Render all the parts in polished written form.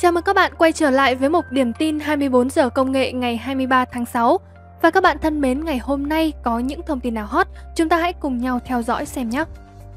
Chào mừng các bạn quay trở lại với mục điểm tin 24 giờ công nghệ ngày 23 tháng 6. Và các bạn thân mến, ngày hôm nay có những thông tin nào hot, chúng ta hãy cùng nhau theo dõi xem nhé.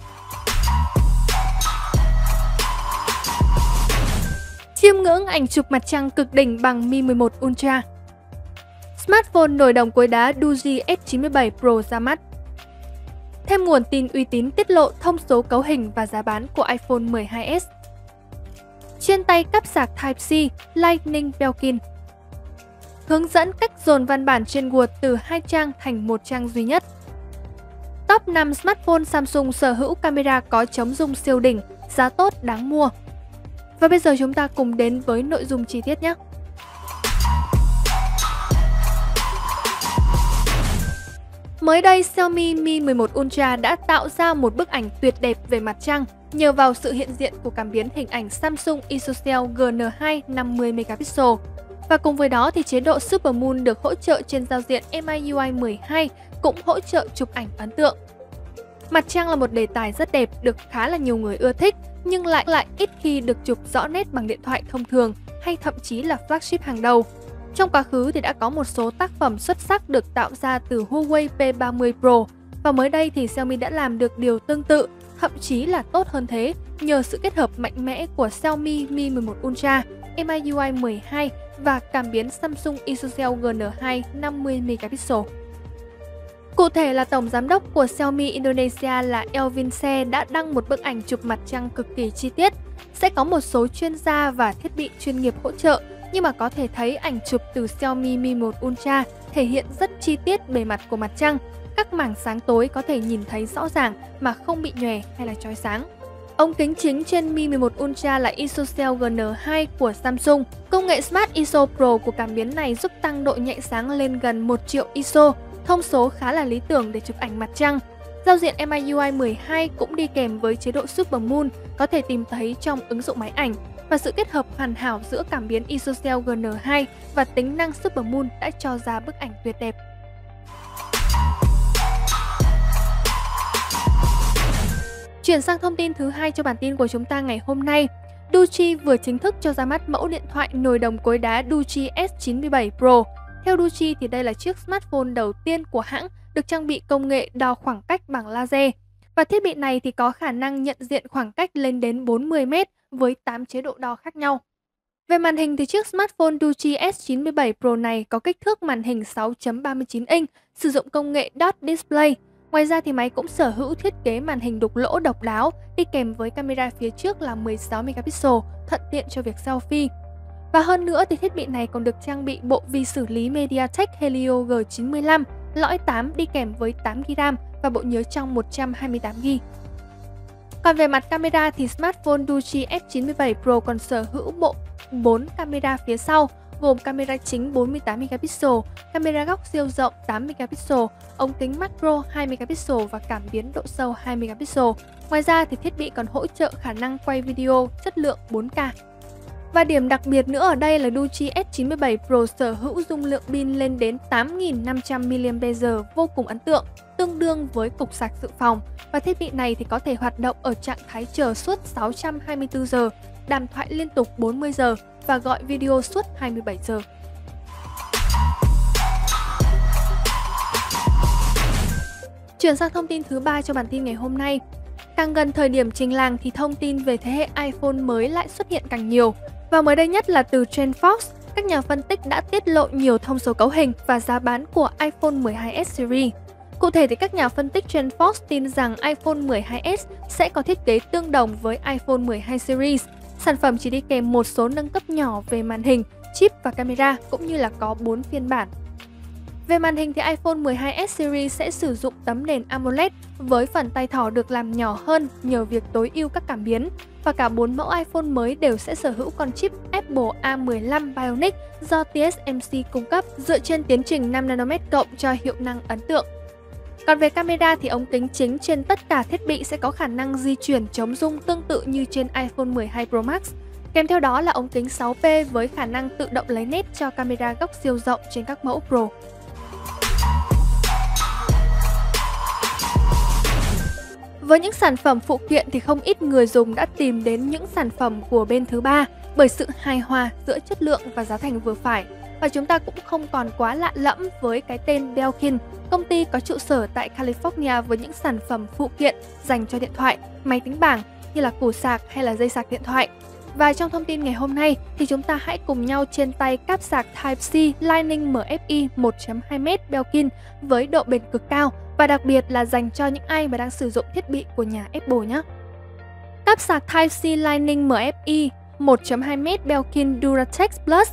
Chiêm ngưỡng ảnh chụp mặt trăng cực đỉnh bằng Mi 11 Ultra. Smartphone nổi đồng cối đá Doogee S97 Pro ra mắt. Thêm nguồn tin uy tín tiết lộ thông số cấu hình và giá bán của iPhone 12s. Trên tay cáp sạc Type-C, Lightning Belkin. Hướng dẫn cách dồn văn bản trên Word từ 2 trang thành 1 trang duy nhất. Top 5 smartphone Samsung sở hữu camera có chống rung siêu đỉnh, giá tốt đáng mua. Và bây giờ chúng ta cùng đến với nội dung chi tiết nhé. Mới đây, Xiaomi Mi 11 Ultra đã tạo ra một bức ảnh tuyệt đẹp về mặt trăng nhờ vào sự hiện diện của cảm biến hình ảnh Samsung ISOCELL GN2 50MP. Và cùng với đó thì chế độ Super Moon được hỗ trợ trên giao diện MIUI 12 cũng hỗ trợ chụp ảnh ấn tượng. Mặt trăng là một đề tài rất đẹp, được khá là nhiều người ưa thích, nhưng lại ít khi được chụp rõ nét bằng điện thoại thông thường hay thậm chí là flagship hàng đầu. Trong quá khứ thì đã có một số tác phẩm xuất sắc được tạo ra từ Huawei P30 Pro, và mới đây thì Xiaomi đã làm được điều tương tự, thậm chí là tốt hơn thế, nhờ sự kết hợp mạnh mẽ của Xiaomi Mi 11 Ultra, MIUI 12 và cảm biến Samsung ISOCELL GN2 50MP. Cụ thể là Tổng Giám đốc của Xiaomi Indonesia là Elvin Se đã đăng một bức ảnh chụp mặt trăng cực kỳ chi tiết. Sẽ có một số chuyên gia và thiết bị chuyên nghiệp hỗ trợ, nhưng mà có thể thấy ảnh chụp từ Xiaomi Mi 11 Ultra thể hiện rất chi tiết bề mặt của mặt trăng. Các mảng sáng tối có thể nhìn thấy rõ ràng mà không bị nhòe hay là chói sáng. Ống kính chính trên Mi 11 Ultra là ISOCELL GN2 của Samsung. Công nghệ Smart ISO Pro của cảm biến này giúp tăng độ nhạy sáng lên gần 1 triệu ISO, thông số khá là lý tưởng để chụp ảnh mặt trăng. Giao diện MIUI 12 cũng đi kèm với chế độ Super Moon, có thể tìm thấy trong ứng dụng máy ảnh. Và sự kết hợp hoàn hảo giữa cảm biến ISOCELL GN2 và tính năng Super Moon đã cho ra bức ảnh tuyệt đẹp. Chuyển sang thông tin thứ hai cho bản tin của chúng ta ngày hôm nay. Doogee vừa chính thức cho ra mắt mẫu điện thoại nồi đồng cối đá Doogee S97 Pro. Theo Doogee thì đây là chiếc smartphone đầu tiên của hãng được trang bị công nghệ đo khoảng cách bằng laser. Và thiết bị này thì có khả năng nhận diện khoảng cách lên đến 40 m với 8 chế độ đo khác nhau. Về màn hình thì chiếc smartphone Doogee S97 Pro này có kích thước màn hình 6.39 inch, sử dụng công nghệ Dot Display. Ngoài ra thì máy cũng sở hữu thiết kế màn hình đục lỗ độc đáo, đi kèm với camera phía trước là 16 megapixel, thuận tiện cho việc selfie. Và hơn nữa thì thiết bị này còn được trang bị bộ vi xử lý MediaTek Helio G95, lõi 8 đi kèm với 8GB RAM và bộ nhớ trong 128GB. Còn về mặt camera thì smartphone Doogee S97 Pro còn sở hữu bộ 4 camera phía sau, gồm camera chính 48 megapixel, camera góc siêu rộng 8 megapixel, ống kính macro 2 megapixel và cảm biến độ sâu 2 megapixel. Ngoài ra thì thiết bị còn hỗ trợ khả năng quay video chất lượng 4K. Và điểm đặc biệt nữa ở đây là Doogee S97 Pro sở hữu dung lượng pin lên đến 8.500mAh vô cùng ấn tượng, tương đương với cục sạc dự phòng. Và thiết bị này thì có thể hoạt động ở trạng thái chờ suốt 624 giờ, đàm thoại liên tục 40 giờ và gọi video suốt 27 giờ. Chuyển sang thông tin thứ ba cho bản tin ngày hôm nay. Càng gần thời điểm trình làng thì thông tin về thế hệ iPhone mới lại xuất hiện càng nhiều. Và mới đây nhất là từ TrendFox, các nhà phân tích đã tiết lộ nhiều thông số cấu hình và giá bán của iPhone 12s series. Cụ thể thì các nhà phân tích TrendFox tin rằng iPhone 12s sẽ có thiết kế tương đồng với iPhone 12 series. Sản phẩm chỉ đi kèm một số nâng cấp nhỏ về màn hình, chip và camera, cũng như là có 4 phiên bản. Về màn hình thì iPhone 12s series sẽ sử dụng tấm nền AMOLED với phần tay thỏ được làm nhỏ hơn nhờ việc tối ưu các cảm biến. Và cả 4 mẫu iPhone mới đều sẽ sở hữu con chip Apple A15 Bionic do TSMC cung cấp, dựa trên tiến trình 5nm cộng cho hiệu năng ấn tượng. Còn về camera thì ống kính chính trên tất cả thiết bị sẽ có khả năng di chuyển chống rung tương tự như trên iPhone 12 Pro Max. Kèm theo đó là ống kính 6P với khả năng tự động lấy nét cho camera góc siêu rộng trên các mẫu Pro. Với những sản phẩm phụ kiện thì không ít người dùng đã tìm đến những sản phẩm của bên thứ ba. bởi sự hài hòa giữa chất lượng và giá thành vừa phải. Và chúng ta cũng không còn quá lạ lẫm với cái tên Belkin, công ty có trụ sở tại California với những sản phẩm phụ kiện dành cho điện thoại, máy tính bảng như là củ sạc hay là dây sạc điện thoại. Và trong thông tin ngày hôm nay thì chúng ta hãy cùng nhau trên tay cáp sạc Type-C Lightning MFI 1.2m Belkin với độ bền cực cao và đặc biệt là dành cho những ai mà đang sử dụng thiết bị của nhà Apple nhé. Cáp sạc Type-C Lightning MFI 1.2m Belkin Duratex Plus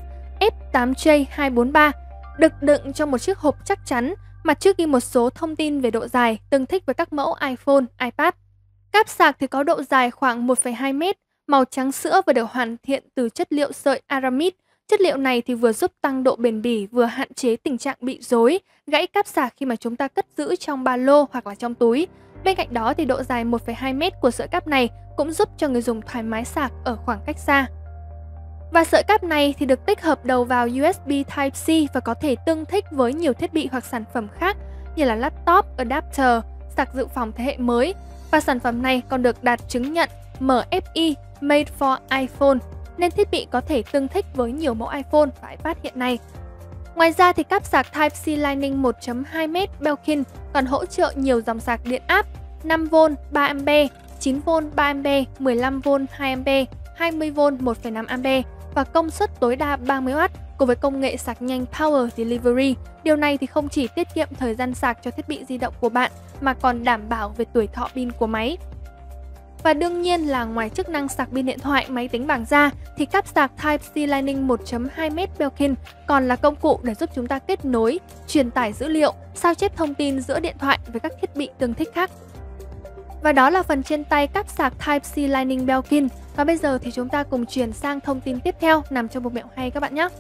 F8J243 được đựng trong một chiếc hộp chắc chắn, mặt trước ghi một số thông tin về độ dài tương thích với các mẫu iPhone, iPad. Cáp sạc thì có độ dài khoảng 1,2m, màu trắng sữa và được hoàn thiện từ chất liệu sợi aramid. Chất liệu này thì vừa giúp tăng độ bền bỉ, vừa hạn chế tình trạng bị rối, gãy cáp sạc khi mà chúng ta cất giữ trong ba lô hoặc là trong túi. Bên cạnh đó thì độ dài 1,2m của sợi cáp này cũng giúp cho người dùng thoải mái sạc ở khoảng cách xa. Và sợi cáp này thì được tích hợp đầu vào USB Type-C và có thể tương thích với nhiều thiết bị hoặc sản phẩm khác như là laptop, adapter, sạc dự phòng thế hệ mới. Và sản phẩm này còn được đạt chứng nhận MFI Made for iPhone, nên thiết bị có thể tương thích với nhiều mẫu iPhone và iPad hiện nay. Ngoài ra thì cáp sạc Type-C Lightning 1.2m Belkin còn hỗ trợ nhiều dòng sạc điện áp 5V 3A, 9V 3A, 15V 2A, 20V 1,5A và công suất tối đa 30W cùng với công nghệ sạc nhanh Power Delivery. Điều này thì không chỉ tiết kiệm thời gian sạc cho thiết bị di động của bạn mà còn đảm bảo về tuổi thọ pin của máy. Và đương nhiên là ngoài chức năng sạc pin điện thoại, máy tính bảng ra thì cáp sạc Type-C Lightning 1.2m Belkin còn là công cụ để giúp chúng ta kết nối, truyền tải dữ liệu, sao chép thông tin giữa điện thoại với các thiết bị tương thích khác. Và đó là phần trên tay cáp sạc Type-C Lightning Belkin. Và bây giờ thì chúng ta cùng chuyển sang thông tin tiếp theo nằm trong một mẹo hay các bạn nhé.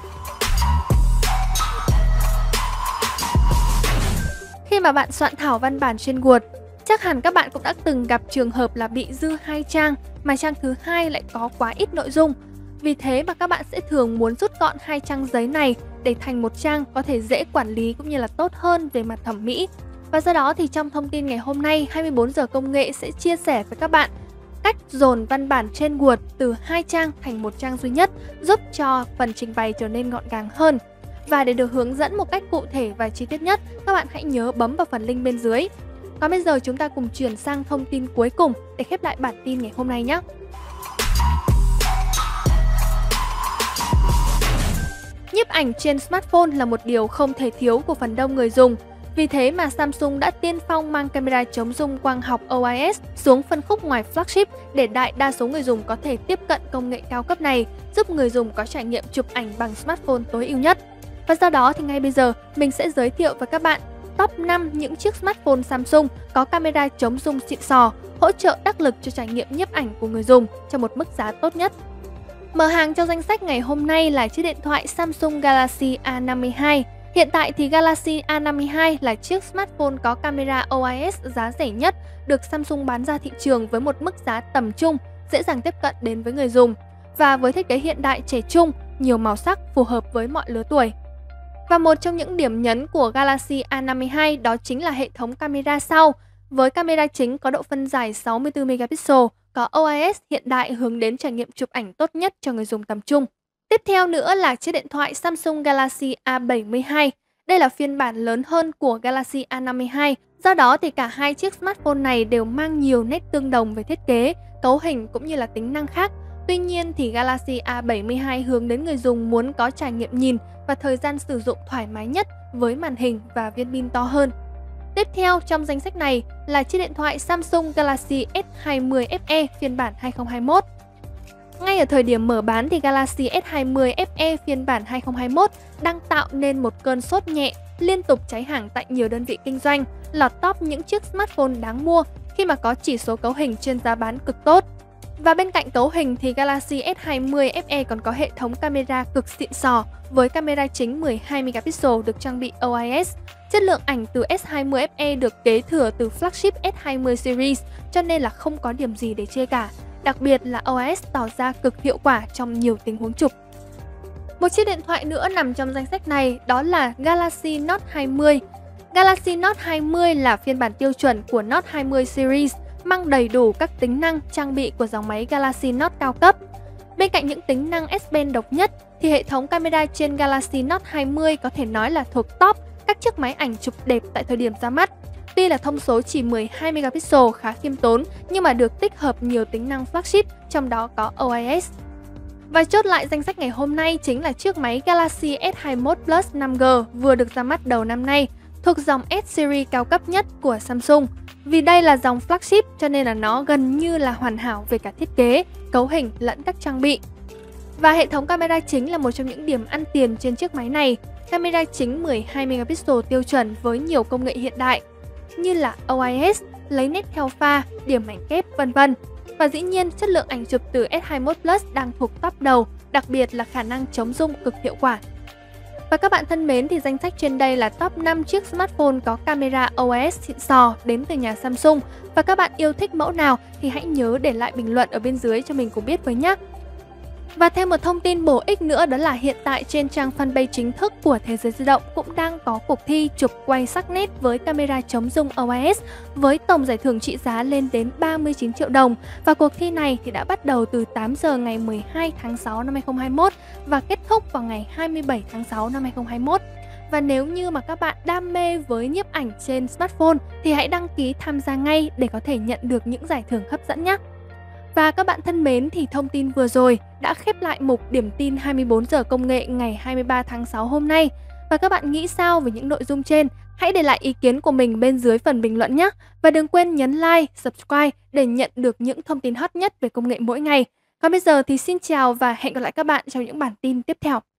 Khi mà bạn soạn thảo văn bản trên Word, chắc hẳn các bạn cũng đã từng gặp trường hợp là bị dư 2 trang mà trang thứ hai lại có quá ít nội dung. Vì thế mà các bạn sẽ thường muốn rút gọn 2 trang giấy này để thành một trang có thể dễ quản lý cũng như là tốt hơn về mặt thẩm mỹ. Và do đó thì trong thông tin ngày hôm nay, 24 giờ công nghệ sẽ chia sẻ với các bạn cách dồn văn bản trên Word từ 2 trang thành một trang duy nhất, giúp cho phần trình bày trở nên gọn gàng hơn. Và để được hướng dẫn một cách cụ thể và chi tiết nhất, các bạn hãy nhớ bấm vào phần link bên dưới. Còn bây giờ chúng ta cùng chuyển sang thông tin cuối cùng để khép lại bản tin ngày hôm nay nhé. Nhiếp ảnh trên smartphone là một điều không thể thiếu của phần đông người dùng. Vì thế mà Samsung đã tiên phong mang camera chống zoom quang học OIS xuống phân khúc ngoài flagship để đại đa số người dùng có thể tiếp cận công nghệ cao cấp này, giúp người dùng có trải nghiệm chụp ảnh bằng smartphone tối ưu nhất. Và do đó thì ngay bây giờ mình sẽ giới thiệu với các bạn top 5 những chiếc smartphone Samsung có camera chống zoom xịn sò, hỗ trợ đắc lực cho trải nghiệm nhiếp ảnh của người dùng cho một mức giá tốt nhất. Mở hàng trong danh sách ngày hôm nay là chiếc điện thoại Samsung Galaxy A52. Hiện tại thì Galaxy A52 là chiếc smartphone có camera OIS giá rẻ nhất được Samsung bán ra thị trường với một mức giá tầm trung, dễ dàng tiếp cận đến với người dùng. Và với thiết kế hiện đại trẻ trung, nhiều màu sắc phù hợp với mọi lứa tuổi. Và một trong những điểm nhấn của Galaxy A52 đó chính là hệ thống camera sau. Với camera chính có độ phân giải 64MP, có OIS hiện đại hướng đến trải nghiệm chụp ảnh tốt nhất cho người dùng tầm trung. Tiếp theo nữa là chiếc điện thoại Samsung Galaxy A72. Đây là phiên bản lớn hơn của Galaxy A52. Do đó thì cả hai chiếc smartphone này đều mang nhiều nét tương đồng về thiết kế, cấu hình cũng như là tính năng khác. Tuy nhiên thì Galaxy A72 hướng đến người dùng muốn có trải nghiệm nhìn và thời gian sử dụng thoải mái nhất với màn hình và viên pin to hơn. Tiếp theo trong danh sách này là chiếc điện thoại Samsung Galaxy S20 FE phiên bản 2021. Ngay ở thời điểm mở bán thì Galaxy S20 FE phiên bản 2021 đang tạo nên một cơn sốt nhẹ, liên tục cháy hàng tại nhiều đơn vị kinh doanh, lọt top những chiếc smartphone đáng mua khi mà có chỉ số cấu hình trên giá bán cực tốt. Và bên cạnh cấu hình thì Galaxy S20 FE còn có hệ thống camera cực xịn sò với camera chính 12MP được trang bị OIS. Chất lượng ảnh từ S20 FE được kế thừa từ flagship S20 series cho nên là không có điểm gì để chê cả. Đặc biệt là OIS tỏ ra cực hiệu quả trong nhiều tình huống chụp. Một chiếc điện thoại nữa nằm trong danh sách này đó là Galaxy Note 20. Galaxy Note 20 là phiên bản tiêu chuẩn của Note 20 series, mang đầy đủ các tính năng trang bị của dòng máy Galaxy Note cao cấp. Bên cạnh những tính năng S Pen độc nhất thì hệ thống camera trên Galaxy Note 20 có thể nói là thuộc top các chiếc máy ảnh chụp đẹp tại thời điểm ra mắt. Tuy là thông số chỉ 12 megapixel khá khiêm tốn nhưng mà được tích hợp nhiều tính năng flagship, trong đó có OIS. Và chốt lại danh sách ngày hôm nay chính là chiếc máy Galaxy S21 Plus 5G vừa được ra mắt đầu năm nay, thuộc dòng S Series cao cấp nhất của Samsung. Vì đây là dòng flagship cho nên là nó gần như là hoàn hảo về cả thiết kế, cấu hình lẫn các trang bị. Và hệ thống camera chính là một trong những điểm ăn tiền trên chiếc máy này. Camera chính 12 megapixel tiêu chuẩn với nhiều công nghệ hiện đại như là OIS, lấy nét theo pha, điểm ảnh kép, vân vân. Và dĩ nhiên, chất lượng ảnh chụp từ S21 Plus đang thuộc top đầu, đặc biệt là khả năng chống rung cực hiệu quả. Và các bạn thân mến, thì danh sách trên đây là top 5 chiếc smartphone có camera OIS xịn sò đến từ nhà Samsung. Và các bạn yêu thích mẫu nào thì hãy nhớ để lại bình luận ở bên dưới cho mình cùng biết với nhé. Và thêm một thông tin bổ ích nữa đó là hiện tại trên trang fanpage chính thức của Thế giới di động cũng đang có cuộc thi chụp quay sắc nét với camera chống rung OIS với tổng giải thưởng trị giá lên đến 39 triệu đồng. Và cuộc thi này thì đã bắt đầu từ 8 giờ ngày 12 tháng 6 năm 2021 và kết thúc vào ngày 27 tháng 6 năm 2021. Và nếu như mà các bạn đam mê với nhiếp ảnh trên smartphone thì hãy đăng ký tham gia ngay để có thể nhận được những giải thưởng hấp dẫn nhé. Và các bạn thân mến, thì thông tin vừa rồi đã khép lại mục điểm tin 24 giờ công nghệ ngày 23 tháng 6 hôm nay. Và các bạn nghĩ sao về những nội dung trên? Hãy để lại ý kiến của mình bên dưới phần bình luận nhé. Và đừng quên nhấn like, subscribe để nhận được những thông tin hot nhất về công nghệ mỗi ngày. Còn bây giờ thì xin chào và hẹn gặp lại các bạn trong những bản tin tiếp theo.